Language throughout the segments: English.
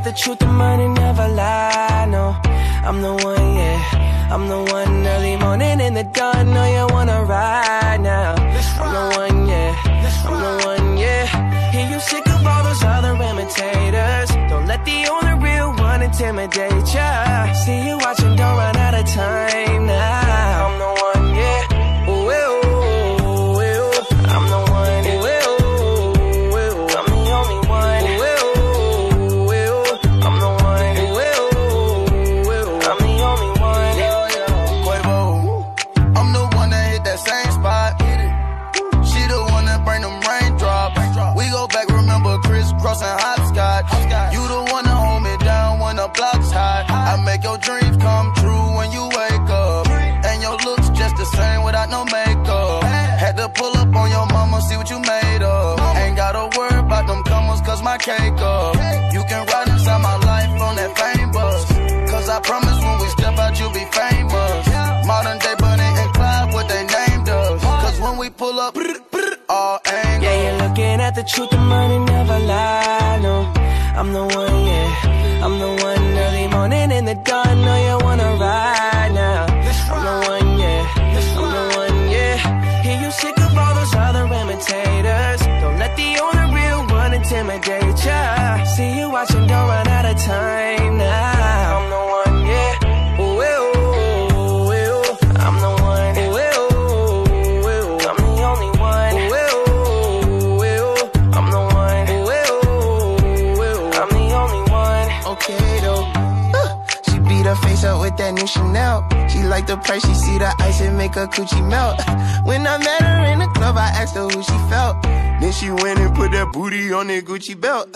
the truth, the money never lie, no. I'm the one, yeah. I'm the one early morning in the dawn. Know you wanna ride now. I'm the one, yeah. I'm the one, yeah. Hear you sick of all those other imitators. Don't let the only real one intimidate ya. See you watching, don't run out of time now. I'm the one, yeah. Ooh, ooh, ooh. I'm the one, ooh, ooh, ooh. I'm the only one, ooh, ooh, ooh. I'm the one, ooh, ooh, ooh. I'm the only one, Quavo. I'm the one that hit that same spot. She the one that bring them raindrops. We go back, remember crisscrossing hopscotch. You the one that hold me down when the block's hot. I make your dreams come true when you wake up. And your looks just the same without no makeup. Had to pull up on your mama, see what you made of. Ain't gotta worry about them comers, cause my cake up. You can ride inside my life on that fame bus. Cause I promise when we step out, you'll be famous. Modern day Bunny and Clyde, what they named us. Cause when we pull up, all angles. yeah, you're looking at the truth, the money never lie, no. I'm the one, yeah. I'm the one early morning in the dawn. Know you wanna ride now. I'm the one, yeah. I'm the one, yeah. Hear you sick of all those other imitators. Don't let the only real one intimidate ya. See you watching, don't run out of time now. I'm the one, yeah. Ooh, ooh, ooh. I'm the one, ooh, ooh, ooh. I'm the only one, ooh, ooh, ooh. I'm the one, ooh, ooh, ooh. I'm the only one. Okay though, she beat her face up with that new Chanel. She like the price, she see the ice and make her coochie melt. When I met her in the club, I asked her who she felt. Then she went and put that booty on that Gucci belt.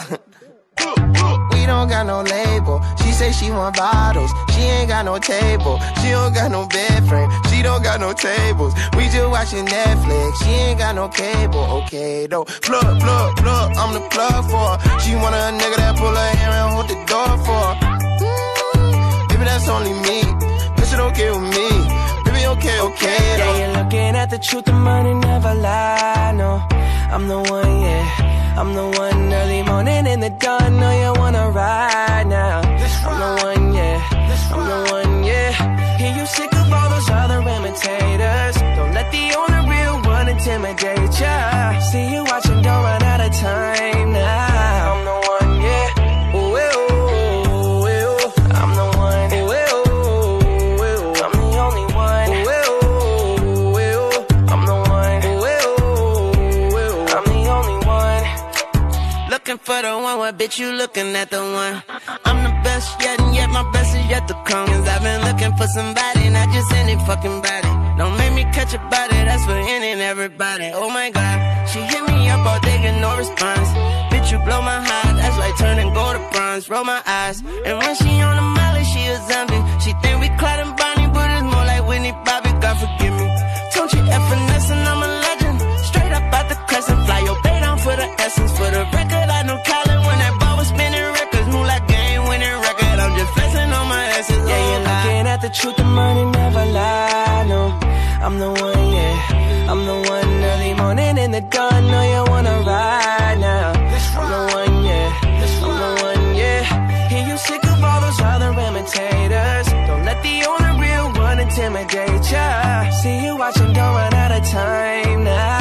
We don't got no label. She say she want bottles. She ain't got no table. She don't got no bed frame. She don't got no tables. We just watching Netflix. She ain't got no cable. Okay though, plug, plug, plug. I'm the plug for her. She want a nigga that pull her hair and hold the door for her. Baby, that's only me. This shit okay with me. Baby, okay, okay though. Yeah, you're looking at the truth, the money never lie, no. I'm the one, yeah. I'm the one early morning in the dawn. Know you wanna ride now. I'm the one, yeah. I'm the one, yeah. Hear you sick of all those other imitators. Don't let the only real one intimidate ya. See you watching, don't run out of time now. I'm the one, yeah. Ooh, ooh, ooh. I'm the one, ooh, ooh, ooh. I'm the only one, ooh, ooh, ooh. I'm the one, ooh, ooh, ooh. I'm the only one. Looking for the one, what bitch you looking at the one? I'm the best yet, and yet my best is yet to come. Cause I've been looking for somebody, not just any fucking body. Don't make me catch a body, that's for any and everybody. Oh my god, she hit me up all day, get no response. Bitch, you blow my heart, that's like turning gold to bronze. Roll my eyes, and when she on the molly, she a zombie. She think we Clyde and Bonnie, but it's more like Whitney Bobby, God forgive me. Don't you F finesse and I'm a legend. Straight up out the crescent, fly your bay down for the essence. For the record, I know Colin when that ball was spinning records. Move like game winning record, I'm just flexing on my essence. Yeah, you're looking at the truth, the money never lie, no. I'm the one, yeah. I'm the one early morning in the dawn. Know you wanna ride now. I'm the one, yeah. I'm the one, yeah. Hear you sick of all those other imitators. Don't let the only real one intimidate ya. See you watching, don't run out of time now.